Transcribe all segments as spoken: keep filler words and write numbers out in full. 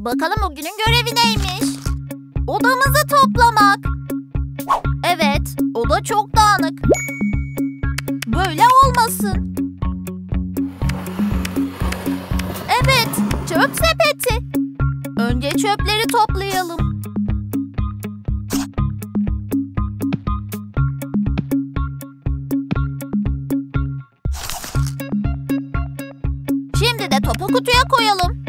Bakalım o günün görevi neymiş? Odamızı toplamak. Evet, oda çok dağınık. Böyle olmasın. Evet, çöp sepeti. Önce çöpleri toplayalım. Şimdi de topu kutuya koyalım.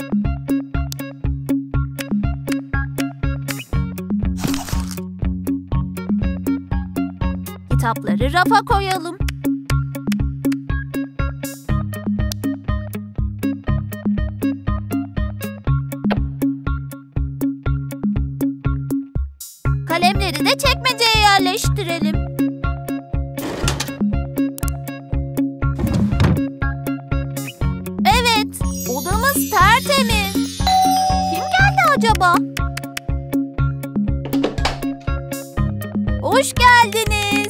Kitapları rafa koyalım. Kalemleri de çekmeceye yerleştirelim. Evet, odamız tertemiz. Kim geldi acaba? Hoş geldiniz.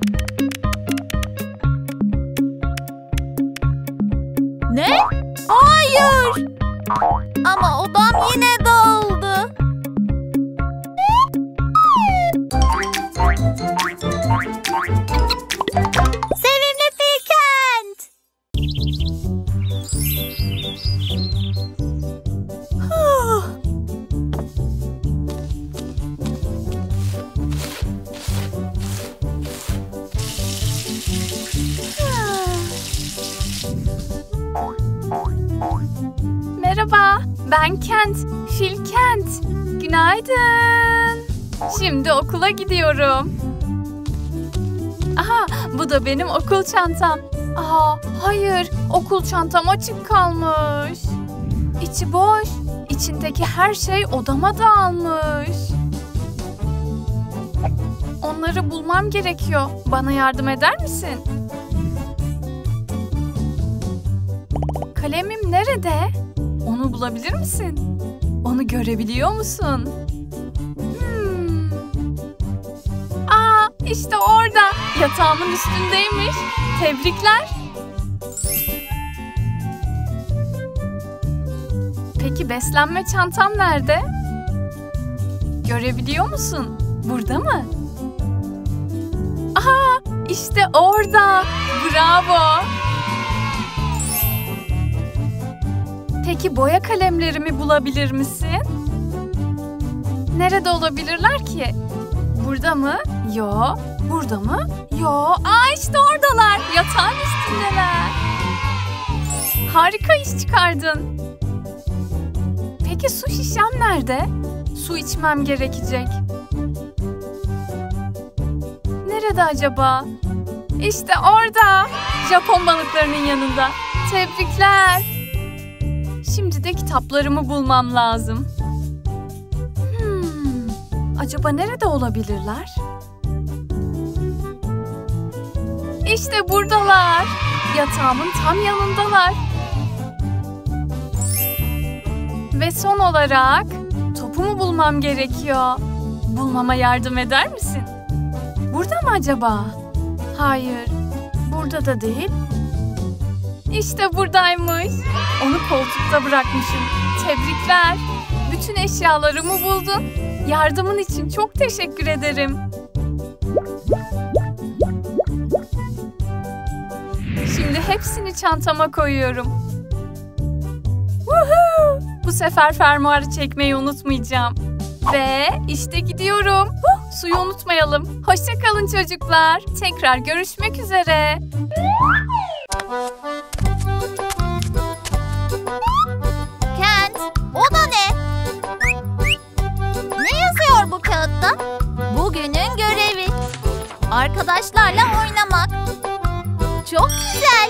Ne? Hayır. Ama odam yine dağıldı. Sevimli Filkent. Merhaba, ben Kent, Filkent. Günaydın. Şimdi okula gidiyorum. Aha, bu da benim okul çantam. Aa, hayır, okul çantam açık kalmış. İçi boş, içindeki her şey odama dağılmış. Onları bulmam gerekiyor. Bana yardım eder misin? Kalemim nerede? Onu bulabilir misin? Onu görebiliyor musun? Hmm. Aa, işte orada. Yatağımın üstündeymiş. Tebrikler. Peki beslenme çantam nerede? Görebiliyor musun? Burada mı? Aha, işte orada. Bravo. Peki boya kalemlerimi bulabilir misin? Nerede olabilirler ki? Burada mı? Yo. Burada mı? Yo. Aa, işte oradalar. Yatağın üstündeler. Harika iş çıkardın. Peki su şişem nerede? Su içmem gerekecek. Nerede acaba? İşte orada. Japon balıklarının yanında. Tebrikler. Şimdi de kitaplarımı bulmam lazım. Hmm, acaba nerede olabilirler? İşte buradalar. Yatağımın tam yanındalar. Ve son olarak topumu bulmam gerekiyor. Bulmama yardım eder misin? Burada mı acaba? Hayır, burada da değil. İşte buradaymış. Onu koltukta bırakmışım. Tebrikler. Bütün eşyalarımı buldun. Yardımın için çok teşekkür ederim. Şimdi hepsini çantama koyuyorum. Woohoo! Bu sefer fermuarı çekmeyi unutmayacağım. Ve işte gidiyorum. Huh, suyu unutmayalım. Hoşça kalın çocuklar. Tekrar görüşmek üzere. Kent, o da ne? Ne yazıyor bu kağıtta? Bugünün görevi. Arkadaşlarla oynamak. Çok güzel.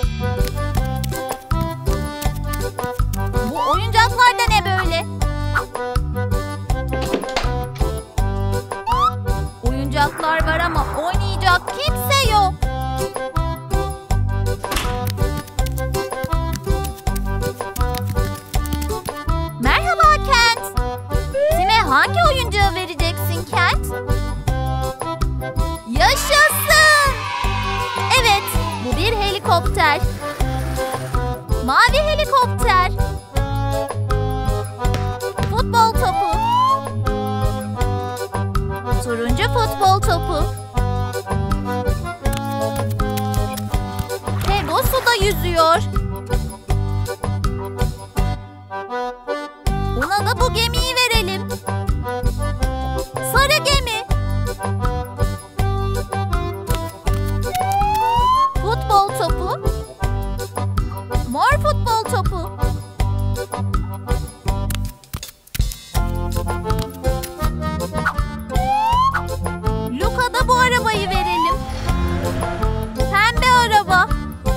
Bu oyuncaklar da ne böyle? Oyuncaklar var ama oynayacak kimse yok. Merhaba Kent. Kime hangi oyuncağı vereceksin Kent? Yaşasın. Evet, bu bir helikopter. Mavi helikopter. Buna da bu gemiyi verelim. Sarı gemi. Futbol topu. Mor futbol topu. Luka da bu arabayı verelim. Pembe araba.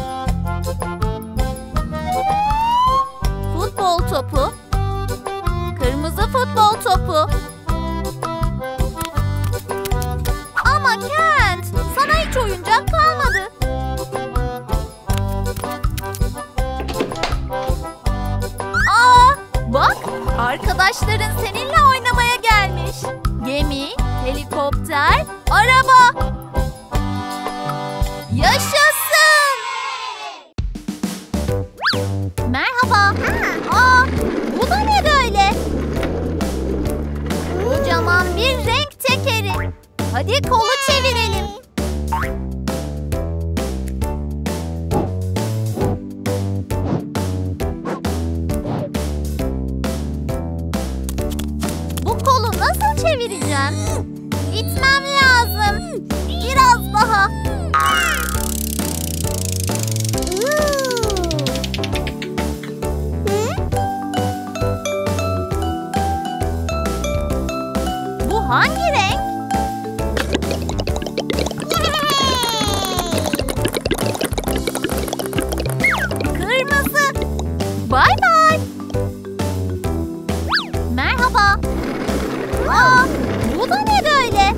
Futbol topu. Kırmızı futbol topu. Ama Kent, sana hiç oyuncak kalmadı. Aa, bak, arkadaşların seninle oynamaya gelmiş. Gemi, helikopter, araba. Yaşasın! Merhaba. Aa, bu da ne böyle? Kocaman bir renk tekeri. Hadi kolu çevirelim. Bu kolu nasıl çevireceğim? İtmem lazım. Biraz daha. Bu hangi renk? Kırmızı. Bay bay. Merhaba. Aa, bu da ne böyle?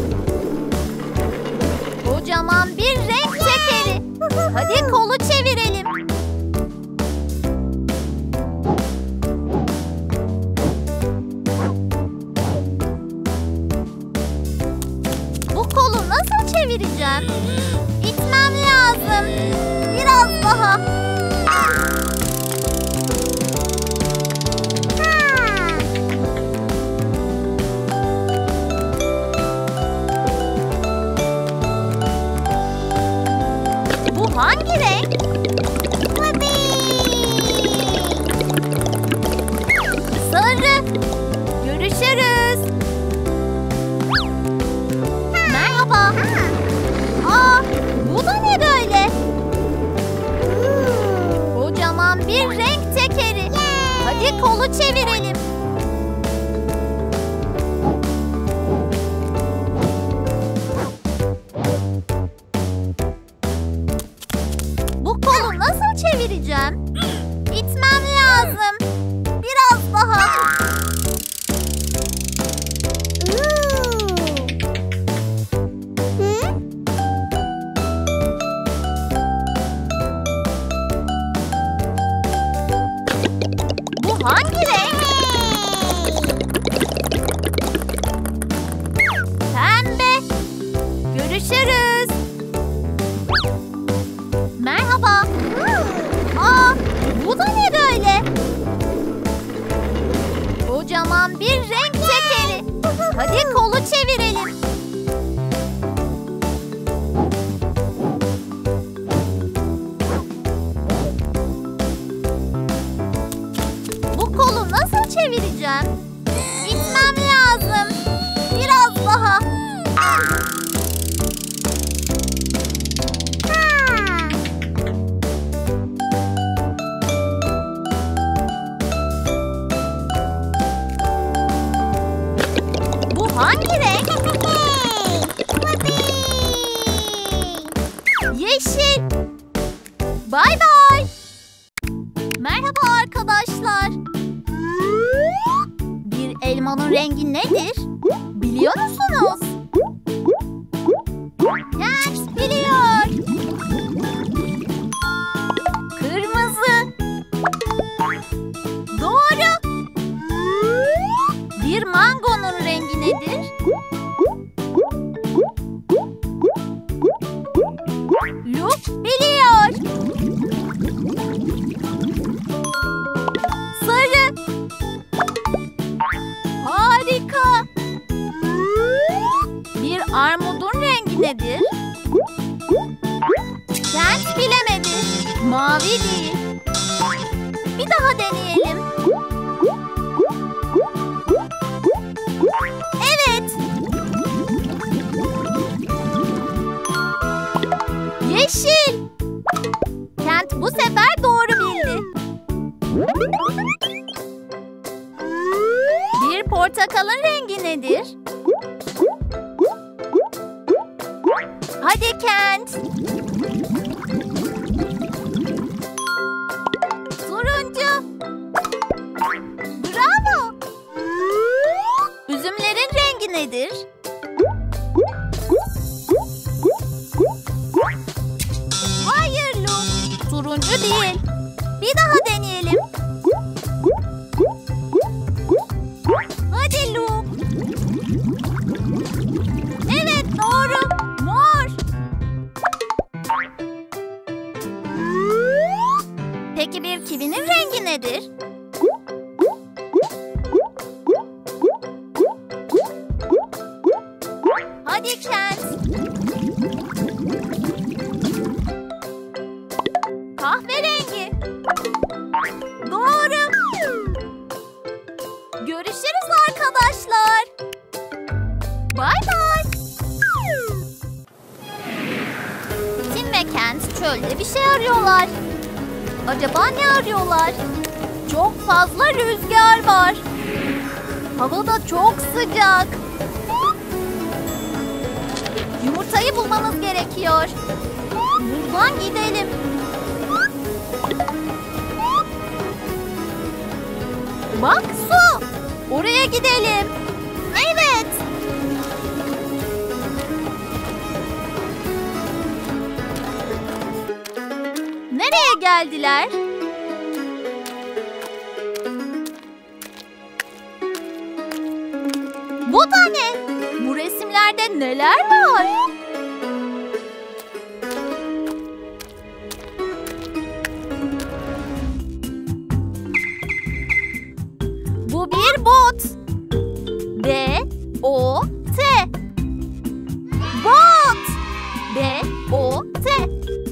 Kocaman bir renk tekeri. Hadi kolu çevirelim. Bu kolu nasıl çevireceğim? İtmem lazım. Biraz daha. Bu hangi renk? Sarı. Görüşürüz. Merhaba. Aa, bu da ne böyle? Kocaman bir renk tekeri. Hadi kolu çevirelim. Bu kolu nasıl çevireceğim? İtmem lazım. Biraz daha. Bu hangi renk? Pembe. Görüşürüz. Merhaba. Aa, bu da ne böyle? Kocaman bir renk tekeri. Hadi kolu çevirelim. Bu kolu nasıl çevireceğim? İtmem lazım. Biraz daha. Bu hangi renk? Yeşil. Bay bay. Merhaba arkadaşlar. Bir elmanın rengi nedir? Biliyor musunuz? Kent biliyor. Kırmızı. Doğru. Bir mangonun rengi nedir? Luke biliyor. Sarı. Harika. Bir armudun rengi nedir? Kent bilemedi. Mavi değil. Bir daha deneyelim. Portakalın rengi nedir? Hadi Kent. Turuncu. Bravo. Üzümlerin rengi nedir? Hayır Lu. Turuncu değil. Bir daha deneyelim. Hadi Lu. Evet doğru. Mor. Peki bir kivinin rengi nedir? Hadi Kent. Kahverengi. Doğru. Görüşürüz arkadaşlar. Bay bay. Tim ve Kent çölde bir şey arıyorlar. Acaba ne arıyorlar? Çok fazla rüzgar var. Hava da çok sıcak. Yumurtayı bulmamız gerekiyor. Buradan gidelim. Bak su. Oraya gidelim. Evet. Nereye geldiler? Bu da ne? Bu resimlerde neler var? Bu bir bot. B O T. Bot. B O T.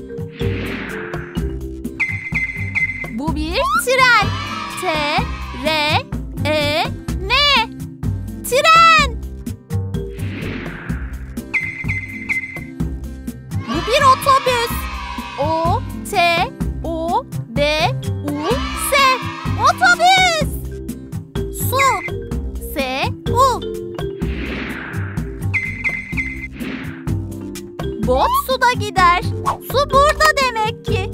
Bu bir tren. T R E N. Tren. Bu bir otobüs. O T O B U S. Otobüs. Su. S U. Bot suda gider. Su burada demek ki.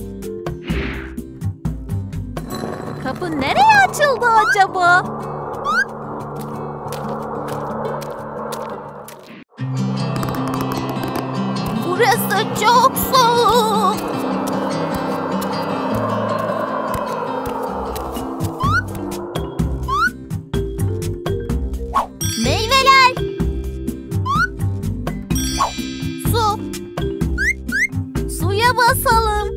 Kapı nereye açıldı acaba? Burası çok soğuk. Meyveler. Su. Suya basalım.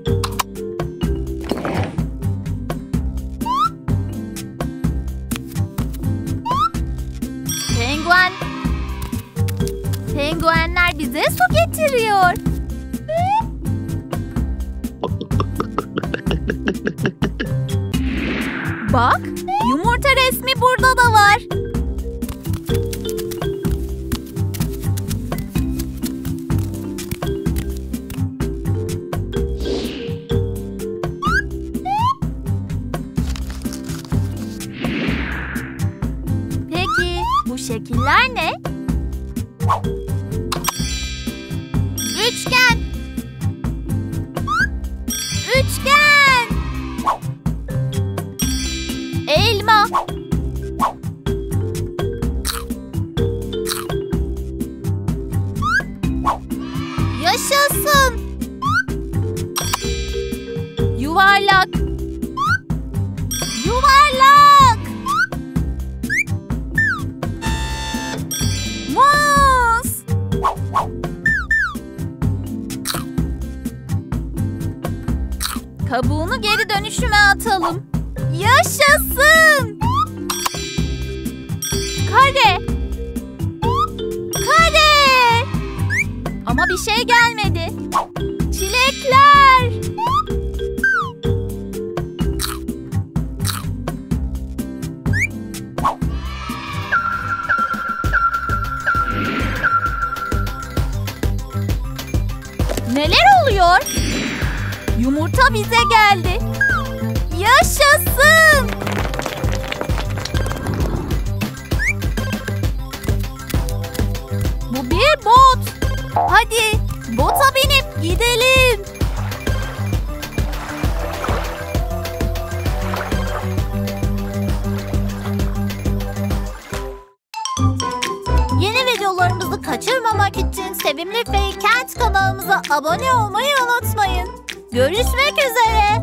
Penguen. Penguenler bize su getiriyor. Bak, yumurta resmi burada da var. Peki, bu şekiller ne? Üçgen. Üçgen. Elma. Yaşasın. Yuvarlak. Yuvarlak. Muz. Kabuğunu geri dönüşüme atalım. Yaşasın. Kare. Kare. Ama bir şey gelmedi. Çilekler. Neler oluyor? Yumurta bize geldi. Yaşasın. Gidelim. Yeni videolarımızı kaçırmamak için Sevimli Faye Kent kanalımıza abone olmayı unutmayın. Görüşmek üzere.